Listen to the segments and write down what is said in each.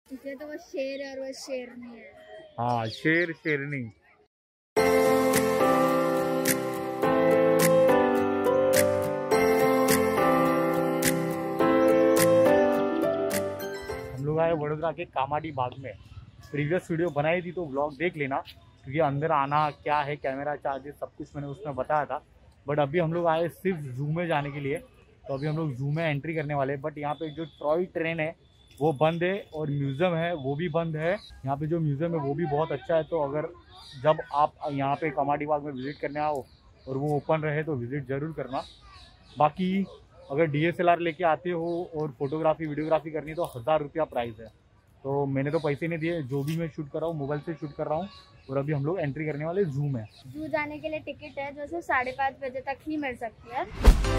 इसलिए तो वो शेर है और वो शेरनी है। हाँ, शेर शेरनी। हम लोग आए वडोदरा के कामाडी बाग में। प्रीवियस वीडियो बनाई थी तो व्लॉग देख लेना, क्योंकि अंदर आना क्या है, कैमरा चार्जेस सब कुछ मैंने उसमें बताया था। बट अभी हम लोग आए सिर्फ जू में जाने के लिए, तो अभी हम लोग जू में एंट्री करने वाले हैं। बट यहाँ पे जो टॉय ट्रेन है वो बंद है और म्यूज़ियम है वो भी बंद है। यहाँ पे जो म्यूज़ियम है वो भी बहुत अच्छा है, तो अगर जब आप यहाँ पे कामाडी बाग में विज़िट करने आओ और वो ओपन रहे तो विज़िट ज़रूर करना। बाकी अगर DSLR लेके आते हो और फोटोग्राफी वीडियोग्राफी करनी तो 1000 रुपया प्राइस है। तो मैंने तो पैसे नहीं दिए, जो भी मैं शूट कर रहा हूँ मोबाइल से शूट कर रहा हूँ। और अभी हम लोग एंट्री करने वाले जू में। जू जाने के लिए टिकट है जो सिर्फ 5:30 बजे तक ही मिल सकती है।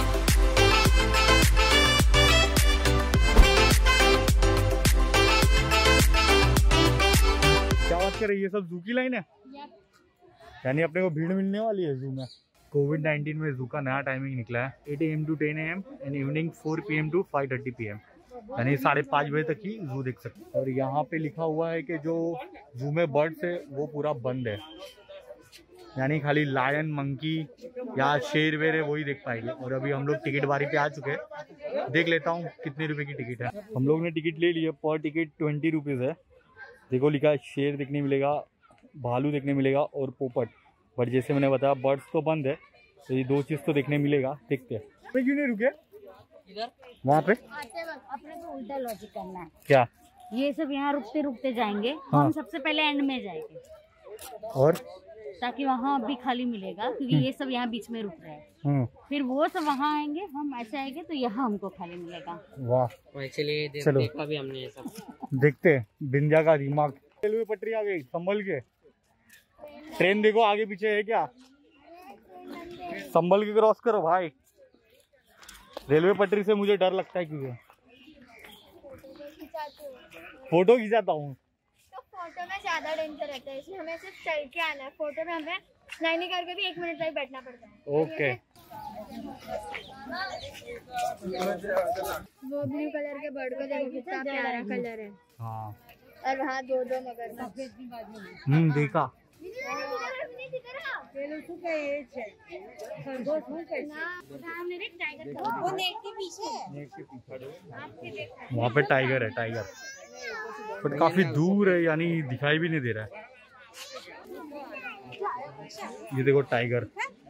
क्या बात कर रही है, ये सब जू की लाइन है? यानी अपने को भीड़ मिलने वाली है जू में। कोविड-19 में जू का नया टाइमिंग निकला है, 8 AM to 10 AM and evening 4 PM to 5:30 PM। यानी 5:30 बजे तक ही जू देख सकते हैं। और यहाँ पे लिखा हुआ है कि जो जू में बर्ड्स है वो पूरा बंद है, यानी खाली लायन, मंकी या शेर वेर है वही देख पाएंगे। और अभी हम लोग टिकट बारी पे आ चुके हैं, देख लेता हूँ कितने रुपए की टिकट है। हम लोग ने टिकट ले ली है, पर टिकट 20 रुपीज़ है। देखो लिखा है शेर देखने मिलेगा, भालू देखने मिलेगा और पोपट। बट जैसे मैंने बताया बर्ड्स तो बंद है, तो ये दो चीज़ तो देखने मिलेगा। देखते हैं क्यों नहीं रुके इधर वहाँ पे। अपने को उल्टा लॉजिक करना है क्या? ये सब यहाँ रुकते रुकते जाएंगे। हाँ। हम सबसे पहले एंड में जाएंगे और ताकि वहाँ भी खाली मिलेगा, क्योंकि ये सब यहाँ बीच में रुक रहे हैं। फिर वो सब वहाँ आएंगे, हम ऐसे आएंगे तो यहाँ हमको खाली मिलेगा। वाह, एक्चुअली चलो देखा भी हमने ये सब। देखते हैं बिंदिया का दिमाग। रेलवे पटरी आ गई, संभल के। ट्रेन देखो आगे पीछे है क्या, संभल के क्रॉस करो भाई। रेलवे पटरी से मुझे डर लगता है, क्योंकि फोटो खिंचाता हूँ तो फोटो में ज्यादा डेंजर रहता है, इसलिए हमें सिर्फ चल के आना है। फोटो में हमें लाइन करके भी 1 मिनट तक बैठना पड़ता है। ओके। वो ब्लू कलर के बर्ड को देखो कितना प्यारा कलर है। हाँ, और वहाँ 2 मगरमच्छ। देखा। वहाँ पे टाइगर है, टाइगर बट काफी दूर है, यानी दिखाई भी नहीं दे रहा है। ये देखो टाइगर।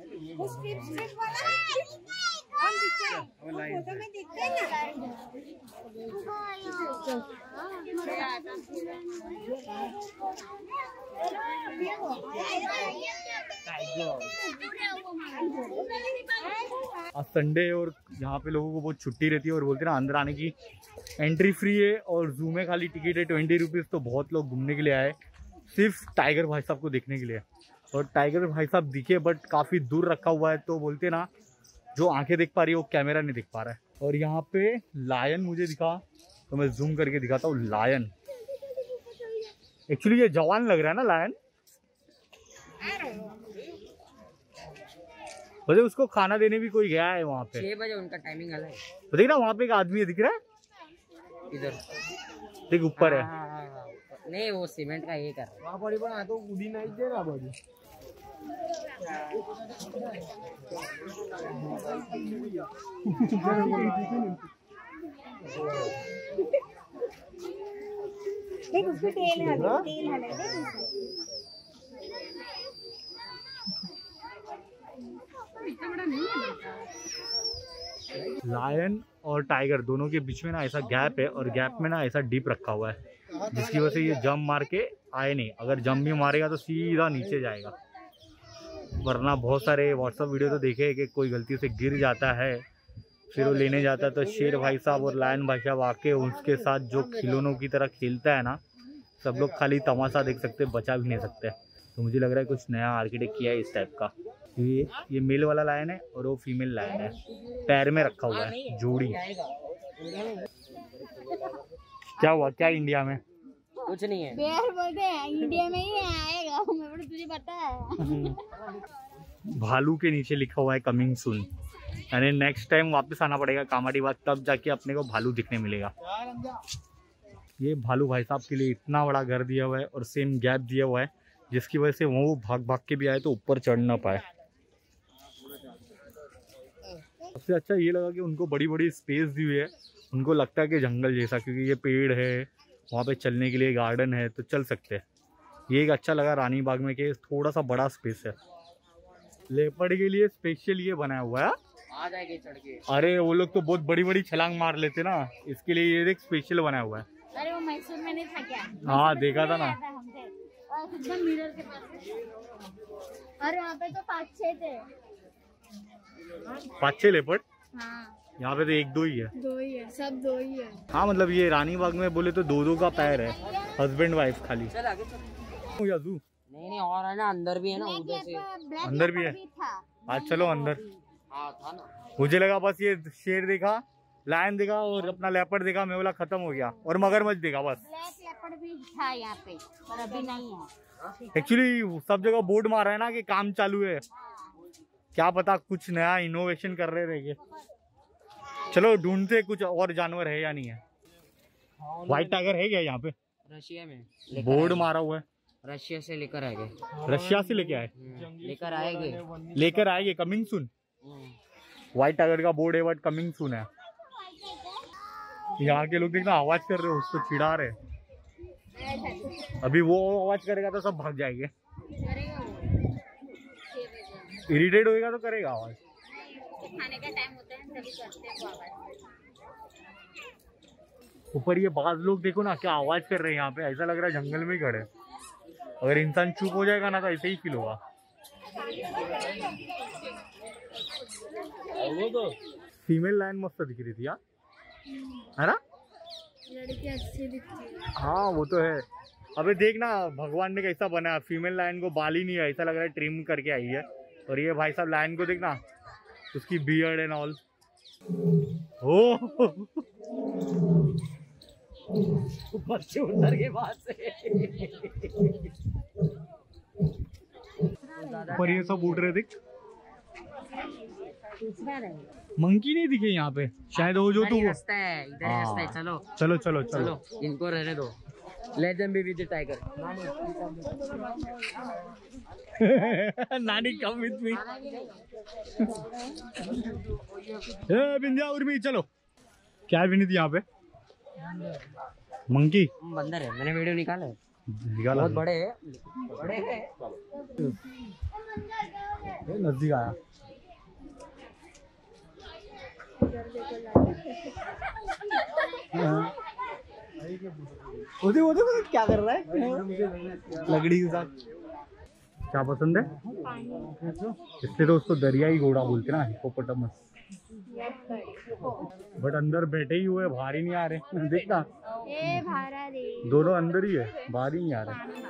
आज संडे और यहाँ पे लोगों को बहुत छुट्टी रहती है और बोलते हैं ना अंदर आने की एंट्री फ्री है और जू में खाली टिकट है 20 रुपीज़। तो बहुत लोग घूमने के लिए आए सिर्फ टाइगर भाई साहब को देखने के लिए। और टाइगर भाई साहब दिखे बट काफ़ी दूर रखा हुआ है, तो बोलते ना जो आंखें देख पा रही है वो कैमरा नहीं देख पा रहा है। और यहाँ पे लायन मुझे दिखा, तो मैं जूम करके दिखाता हूँ। लायन एक्चुअली ये जवान लग रहा है ना लायन। वैसे उसको खाना देने भी कोई गया है वहाँ पे। 6 बजे उनका टाइमिंग अलग है। तो देख ना वहाँ पे एक आदमी दिख रहा है इधर, देख ऊपर है। हाँ। नहीं वो सीमेंट का ये कर रहा है। तो उड़ी नहीं दे रहा बड़ी। उसको तेल हले लायन और टाइगर दोनों के बीच में ना ऐसा गैप है, और गैप में ना ऐसा डीप रखा हुआ है, जिसकी वजह से ये जंप मार के आए नहीं। अगर जंप भी मारेगा तो सीधा नीचे जाएगा। वरना बहुत सारे व्हाट्सएप वीडियो तो देखे कि कोई गलती से गिर जाता है, फिर वो लेने जाता है तो शेर भाई साहब और लायन भाई साहब आके उसके साथ जो खिलौनों की तरह खेलता है ना, सब लोग खाली तमाशा देख सकते, बचा भी नहीं सकते। तो मुझे लग रहा है कुछ नया आर्किटेक्ट किया है इस टाइप का। ये मेल वाला लायन है और वो फीमेल लायन है, पैर में रखा हुआ है जोड़ी। क्या हुआ, क्या इंडिया में कुछ नहीं है। बेर बोलते हैं इंडिया में ही आएगा, तुझे पता है। भालू के नीचे लिखा हुआ है कमिंग सून, यानी नेक्स्ट टाइम वापस आना पड़ेगा कामाडी बाग, तब जाके अपने को भालू दिखने मिलेगा। ये भालू भाई साहब के लिए इतना बड़ा घर दिया हुआ है और सेम गैप दिया हुआ है, जिसकी वजह से वो भाग भाग के भी आए तो ऊपर चढ़ ना पाए। सबसे अच्छा ये लगा कि उनको बड़ी बड़ी स्पेस दी हुई है, उनको लगता है कि जंगल जैसा, क्योंकि ये पेड़ है, वहाँ पे चलने के लिए गार्डन है तो चल सकते हैं। ये एक अच्छा लगा रानी बाग में कि थोड़ा सा बड़ा स्पेस है। लेपर्ड के लिए स्पेशल ये बनाया हुआ है, आ जाएंगे चढ़ के। अरे वो लोग तो बहुत बड़ी बड़ी छलांग मार लेते ना, इसके लिए ये एक स्पेशल बनाया हुआ है। अरे वो मैसूर में नहीं था क्या? हाँ देखा था ना। एकदम मिरर के पास। और वहाँ पे तो 5-6 थे। 5-6 लेपर्ड, हाँ यहाँ पे तो 1-2 ही है। 2 ही है, सब 2 ही है। हाँ मतलब ये रानी बाग में बोले तो 2-2 का पैर है, हस्बैंड वाइफ खाली। चल आगे चल। याजू नहीं और है ना, अंदर भी है ना, उधर से। अंदर भी है। आज चलो अंदर। हाँ था ना। मुझे लगा बस ये शेर देखा, लायन देखा और अपना लेपर्ड देखा, मैं बोला खत्म हो गया, और मगरमच्छ देखा बस। ब्लैक लेपर्ड भी था यहाँ पे, पर अभी नहीं है। एक्चुअली सब जगह बोर्ड मारा है ना कि काम चालू है, क्या पता कुछ नया इनोवेशन कर रहे रहेंगे। चलो ढूंढते कुछ और जानवर है या नहीं है। व्हाइट टाइगर है क्या यहाँ पे? रशिया में बोर्ड मारा हुआ है, रशिया से लेकर आएंगे। रशिया से लेके आए, लेकर आएंगे कमिंग सून। व्हाइट टाइगर का बोर्ड है बट कमिंग सून है। यहाँ के लोग देखना आवाज कर रहे हो, उसको चिढ़ा रहे। अभी वो आवाज करेगा तो सब भाग जाएंगे, इरिटेट होएगा तो करेगा आवाज। खाने का टाइम होता है तभी करते हैं वो आवाज। ऊपर ये बाज लोग देखो ना क्या आवाज कर रहे हैं यहाँ पे, ऐसा लग रहा है जंगल में ही खड़े। अगर इंसान चुप हो जाएगा ना तो ऐसे ही फील होगा। फीमेल लायन मस्त दिख रही थी यार, है ना? लड़की अच्छी दिखती है। हाँ वो तो है। अबे देखना भगवान ने कैसा बनाया, फीमेल लायन को बाल ही नहीं है, ऐसा लग रहा है ट्रिम करके आई है। और ये भाई साहब लायन को देखना, उसकी बियर्ड एंड ऑल। ऊपर से उतर के बाद से ऊपर ये सब उड़ रहे देख। मंकी नहीं दिखे यहाँ पे, शायद वो जो तू रास्ता है, इधर ही रास्ता है। चलो चलो चलो चलो चलो, इनको रहने दो। Let them be with the tiger. नानी कम विद मी। बिंदिया उर्मी चलो। क्या है विनीत यहाँ पे? मंकी बंदर है, मैंने वीडियो निकाला है। निकाला बहुत बड़े है, बड़े है। नजदीक आया। वो क्या कर रहा है लकड़ी के साथ? क्या पसंद है? इसलिए तो उसको दरियाई घोड़ा बोलते ना, हिप्पोपोटामस। बट अंदर बैठे ही हुए, बाहर ही नहीं आ रहे। देखना दोनों अंदर ही है, बाहर ही नहीं आ रहे।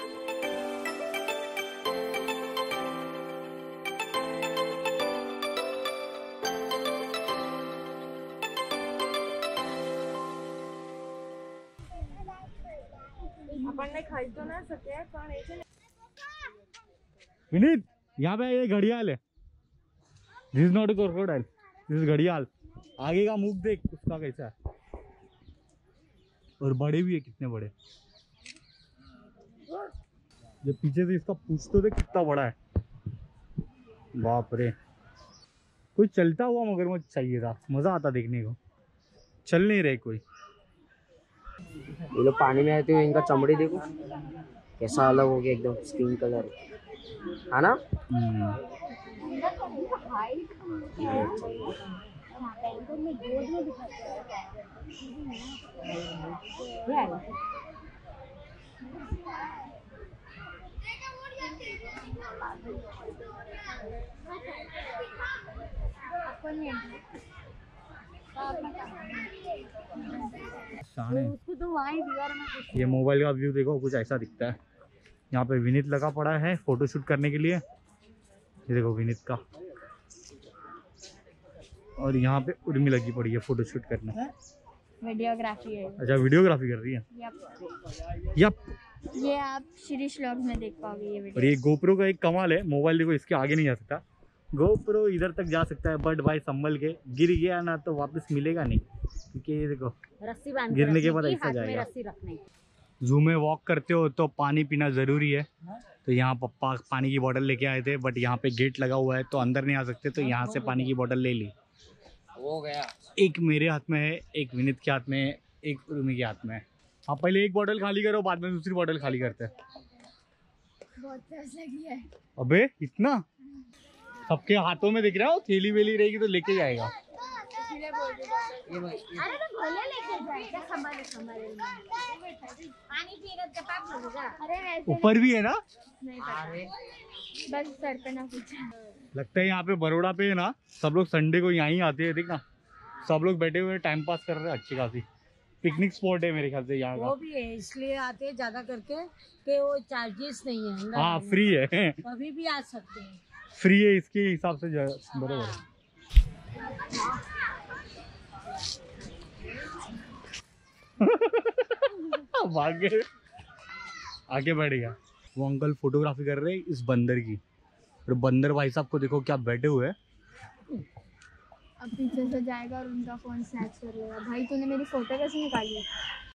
विनीत यहाँ पे ये घड़ियाल है। This is not a crocodile, this is घड़ियाल। आगे का मुख देख उसका कैसा है, और बड़े भी है, कितने बड़े। ये पीछे से इसका पूंछ तो देख कितना बड़ा है, बाप रे। कोई चलता हुआ मगरमच्छ चाहिए था, मजा आता देखने को। चल नहीं रहे कोई। ये लोग पानी में आते हुए इनका चमड़ी देखो कैसा अलग हो गया, एकदम स्किन कलर, है ना? उसको तो वहाँ ही दीवार में कुछ। ये मोबाइल का व्यू देखो, कुछ ऐसा दिखता है। यहाँ पे विनीत लगा पड़ा है फोटोशूट करने के लिए। ये देखो विनीत का, और यहाँ पे उर्मी लगी पड़ी है फोटोशूट करने। वीडियोग्राफी है। अच्छा वीडियोग्राफी कर रही है। यप ये आप श्री श्लोक में देख पाओगे ये और वीडियो। ये गोप्रो का एक कमाल है, मोबाइल देखो इसके आगे नहीं जा सकता, GoPro इधर तक जा सकता है बट भाई संभल के, गिर गया ना तो वापस मिलेगा नहीं, क्योंकि ये देखो रस्सी बांध गिरने के बाद रखने की, ऐसा हाथ में जाएगा। रस्सी रखने की। जू में वॉक करते हो तो पानी पीना ज़रूरी है, तो यहाँ पप्पा पानी की बोतल लेके आए थे, बट यहाँ पे गेट लगा हुआ है तो अंदर नहीं आ सकते, तो यहाँ से पानी की बोतल ले ली। हो गया। एक मेरे हाथ में है, एक विनीत के हाथ में है, एक रूमी के हाथ में है। आप पहले एक बोतल खाली करो, बाद में दूसरी बोतल खाली करते हैं। बहुत प्यास लगी है। अबे इतना सबके हाथों में दिख रहा हो, थैली वेली रहेगी तो लेके जाएगा। इसलिए बोल रही हूँ। अरे तो भले लेके जाएगा, संभाले पानी पिएगा तो पाप लगेगा। अरे वैसे ऊपर भी है ना, नहीं पता, बस सर पे ना कुछ। लगता है यहाँ पे बड़ौदा पे है ना, सब लोग संडे को यहाँ ही आते हैं, देखना सब लोग बैठे हुए टाइम पास कर रहे हैं, अच्छी खासी पिकनिक स्पॉट है मेरे ख्याल से यहाँ वो का। भी है, इसलिए आते हैं ज्यादा करके कि वो चार्जेस नहीं है अंदर हाँ आने फ्री है, में। कभी भी आ सकते हैं। फ्री है इसके हिसाब से बरोबर है। भाग गए, आगे बढ़ गया। वो अंकल फोटोग्राफी कर रहे हैं इस बंदर की, और बंदर भाई साहब को देखो क्या बैठे हुए हैं। अब पीछे से जाएगा और उनका फोन स्नैच कर लेगा। भाई तूने मेरी फोटो कैसे निकाली?